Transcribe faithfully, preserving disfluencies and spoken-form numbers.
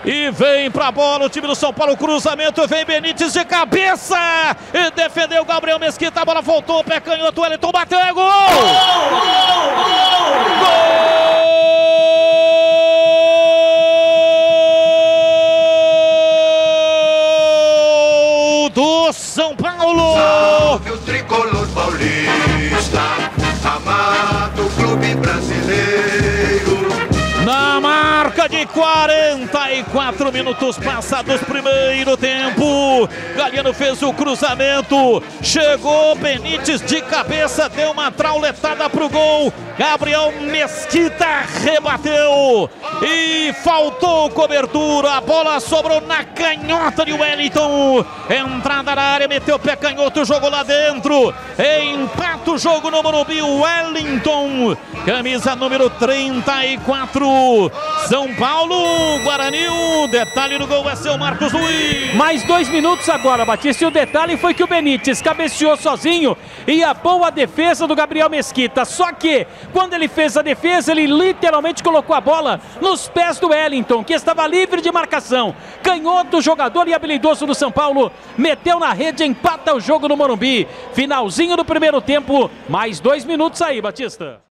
E vem pra bola o time do São Paulo, cruzamento, vem Benítez de cabeça, e defendeu o Gabriel Mesquita, a bola voltou, pé canhoto, Wellington bateu, é gol! Gol! Gol! Do São Paulo! Salve o tricolor paulista, amado clube brasileiro. Na marca de quarenta e quatro minutos passados, primeiro tempo, Galhardo fez o cruzamento, chegou Benítez de cabeça, deu uma trauletada pro gol, Gabriel Mesquita rebateu e faltou cobertura, a bola sobrou na canhota de Wellington, entrada na área, meteu o pé canhoto, jogou lá dentro, empata o jogo no Morumbi, Wellington, camisa número trinta e quatro. São Paulo, Guarani, o detalhe do gol é seu Marcos Luiz. Mais dois minutos agora, Batista, e o detalhe foi que o Benítez cabeceou sozinho e a boa defesa do Gabriel Mesquita. Só que, quando ele fez a defesa, ele literalmente colocou a bola nos pés do Wellington, que estava livre de marcação. Canhoto, jogador e habilidoso do São Paulo, meteu na rede, empata o jogo no Morumbi. Finalzinho do primeiro tempo, mais dois minutos aí, Batista.